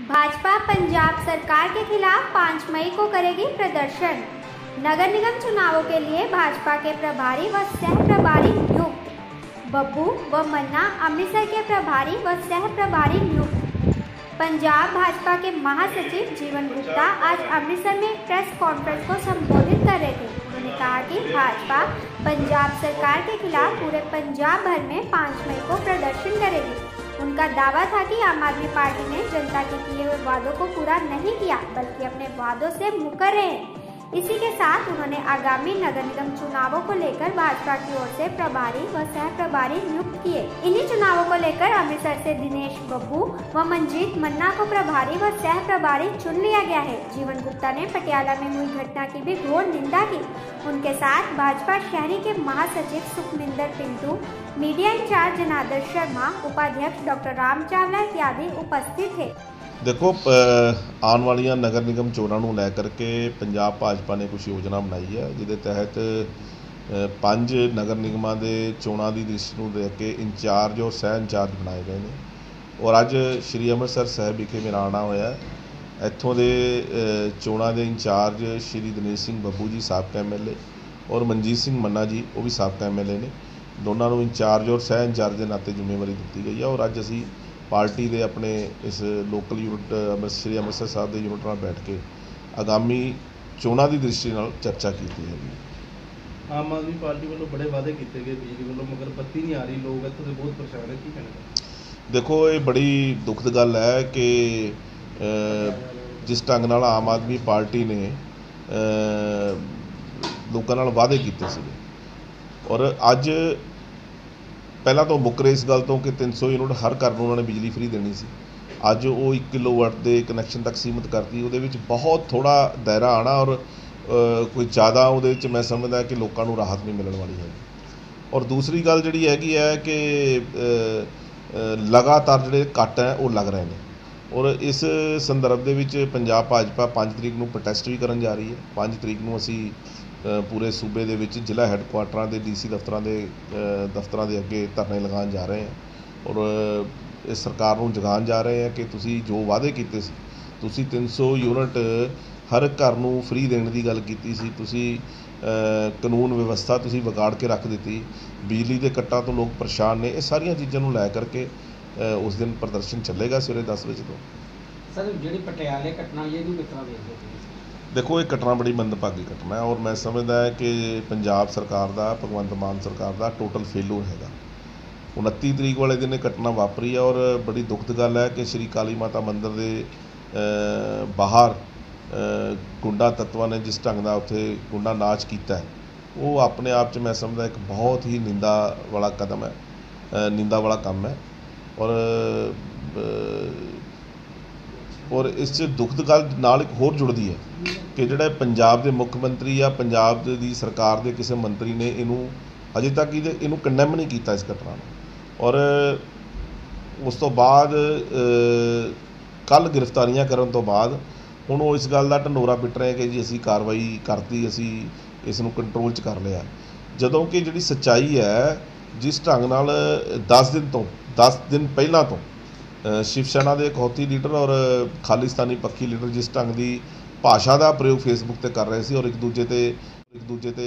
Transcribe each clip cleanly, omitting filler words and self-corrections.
भाजपा पंजाब सरकार के खिलाफ 5 मई को करेगी प्रदर्शन। नगर निगम चुनावों के लिए भाजपा के प्रभारी व सह प्रभारी नियुक्त। बब्बू व मन्ना अमृतसर के प्रभारी व सह प्रभारी नियुक्त। पंजाब भाजपा के महासचिव जीवन गुप्ता आज अमृतसर में प्रेस कॉन्फ्रेंस को संबोधित कर रहे थे। उन्होंने कहा कि भाजपा पंजाब सरकार के खिलाफ पूरे पंजाब भर में 5 मई को प्रदर्शन करेगी। उनका दावा था कि आम आदमी पार्टी ने जनता के किए हुए वादों को पूरा नहीं किया, बल्कि अपने वादों से मुकर रहे हैं। इसी के साथ उन्होंने आगामी नगर निगम चुनावों को लेकर भाजपा की ओर से प्रभारी व सह प्रभारी नियुक्त किए। इन्हीं चुनावों को लेकर अमृतसर से दिनेश बब्बू व मंजीत मन्ना को प्रभारी व सह प्रभारी चुन लिया गया है। जीवन गुप्ता ने पटियाला में हुई घटना की भी घोर निंदा की। उनके साथ भाजपा शहरी के महासचिव सुखमिंदर पिंटू, मीडिया इंचार्ज जनार्दन शर्मा, उपाध्यक्ष डॉक्टर राम चावला इत्यादि उपस्थित थे। देखो, आने वाली नगर निगम चोणों को लैकर के पंजाब भाजपा ने कुछ योजना बनाई है, जिसके तहत 5 नगर निगमों के चोणों की दृष्टि को लेके इंचार्ज और सह इंचार्ज बनाए गए हैं। और अज श्री अमृतसर साहब विखे मेरा आना होया। इत्थों के चोणों के इंचार्ज श्री दिनेश सिंह बब्बू जी साबका MLA और मनजीत सिंह मन्ना जी वो भी साबका MLA ने। दोनों को इंचार्ज और सह इंचार्ज के नाते जिम्मेवारी दी गई है। और अज असी पार्टी के अपने इस लोकल यूनिट श्री अमृतसर साहब के यूनिट नाल बैठ के आगामी चोणों की दृष्टि नाल चर्चा की है। आम आदमी पार्टी वालों बड़े वादे किए गए बिजली वालों, मगर बत्ती नहीं आ रही, लोग इत्थों दे बहुत परेशान है। की कहना? देखो, ये बड़ी दुखद गल है कि जिस ढंग नाल आम आदमी पार्टी ने लोगों नाल वादे किए थे और अज पहला तो मुकर इस गल तो कि 300 यूनिट हर घर में उन्होंने बिजली फ्री देनी सी। अज वो 1 किलोवाट के कनैक्शन तक सीमित करती, वो बहुत थोड़ा दायरा आना और कोई ज़्यादा वो मैं समझदा कि लोगों को राहत नहीं मिलने वाली है। और दूसरी गल जी हैगी है कि लगातार जोड़े कट हैं वो लग रहे हैं। और इस संदर्भ के पंजाब भाजपा 5 तरीक को प्रोटेस्ट भी करन जा रही है। 5 तरीक को असी पूरे सूबे दे विच जिला हैडकुआटरां के DC दफ्तरां दे अगे धरने लगान जा रहे हैं और इस सरकार को जगान जा रहे हैं कि तुसी जो वादे कीते सी, तुसी 300 यूनिट हर घर नूं फ्री देने की गल कीती सी, तुसी कानून व्यवस्था तुसी बिगाड़ के रख दी, बिजली के कट्टां तो लोग परेशान ने। ये सारिया चीज़ों को लै करके उस दिन प्रदर्शन चलेगा सवेरे 10 बजे तो। सर, जी पटियाले घटना ये किस तरह देखते? देखो, ये घटना बड़ी मंदभागी घटना है और मैं समझदा है कि पंजाब सरकार का, भगवंत मान सरकार का टोटल फेलूर है। 29 तरीक वाले दिन घटना वापरी है और बड़ी दुखद गल है कि श्री काली माता मंदिर के बाहर गुंडा तत्वां ने जिस ढंग का उत्थे गुंडा नाच किया है, वो अपने आप च मैं समझदा एक बहुत ही निंदा वाला कदम है, निंदा वाला काम है। और इस दुखद गल नाल एक होर जुड़ती है कि जिहड़े पंजाब के मुख्यमंत्री या पंजाब की सरकार के किसी मंत्री ने इनू अजे तक इनू कंडैम नहीं किया इस घटना को। और उस तो बाद कल गिरफ्तारियां करन तो बाद हुण वो इस गल का ढंडोरा पिट रहे हैं कि जी असी कार्रवाई करती, असी इसनूं कंट्रोल च कर लिया। जदों कि जिहड़ी सच्चाई है, जिस ढंग नाल 10 दिन पहलां तो शिव सेना के अखौती लीडर और खालिस्तानी पक्षी लीडर जिस ढंग की भाषा का प्रयोग फेसबुक पर कर रहे थे और एक दूजे ते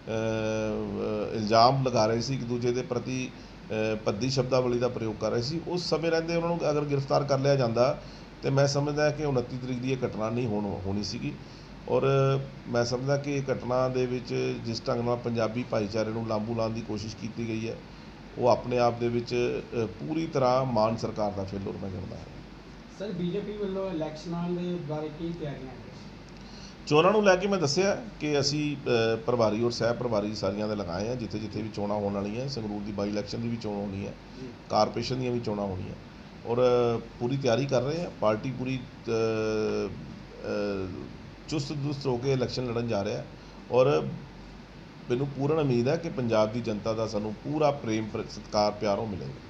इल्जाम लगा रहे थे, एक दूजे के प्रति भद्दी शब्दावली का प्रयोग कर रहे थे, उस समय रहते उन्होंने अगर गिरफ्तार कर लिया जाता तो मैं समझदा कि 29 तरीक की घटना नहीं होनी सी। और मैं समझदा कि घटना दे विच जिस ढंग नाल पंजाबी भाईचारे को लांबू लाने की कोशिश की गई है, वो अपने आप दे विच पूरी तरह मान सरकार का फेलूर मैं कहता है। सर, बीजेपी वालों इलैक्शनां दे बारे की तैयारियां? चोणों को लैके मैं दस्सिया कि असी प्रभारी और सह प्रभारी सारिया दे लगाए हैं। जिथे जिथे भी चोणां होने वाली हैं, संगरूर की बाई इलैक्शन की भी चोण होनी है, कारपोरेशन दी भी चोणां होनी है और पूरी तैयारी कर रहे हैं। पार्टी पूरी चुस्त दुरुस्त होकर इलैक्शन लड़न जा रहा है और मैनूं पूर्ण उम्मीद है कि पंजाब की जनता का सानूं पूरा प्रेम सत्कार प्यार मिलेगा।